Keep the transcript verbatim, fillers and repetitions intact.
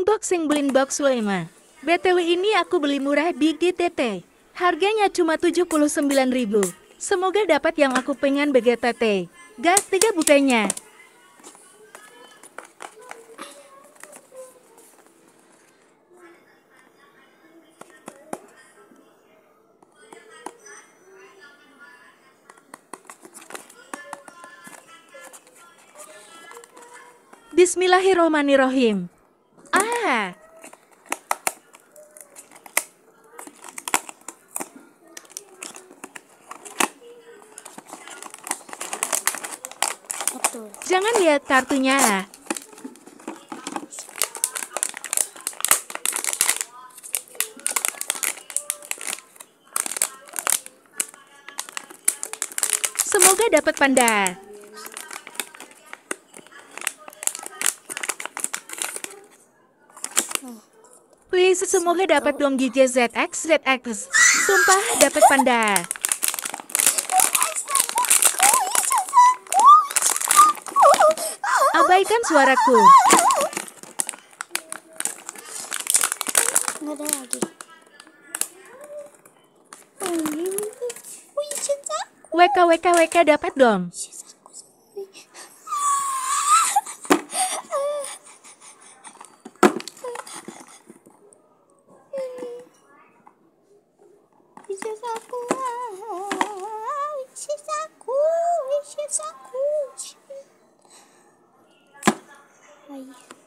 Unboxing Blind Box lima. B T W ini aku beli murah di G T T. Harganya cuma tujuh puluh sembilan ribu. Semoga dapat yang aku pengen B G T T. Gas tiga bukanya. Bismillahirrohmanirrohim. Ah. Betul. Jangan lihat kartunya. Semoga dapat panda. Please, semoga dapat dong G J Z X Z X. Sumpah dapat panda. Abaikan suaraku. Nggak ada lagi. W K W K W K dapat dong. Wishes aku, wishes aku, wishes aku. Ay.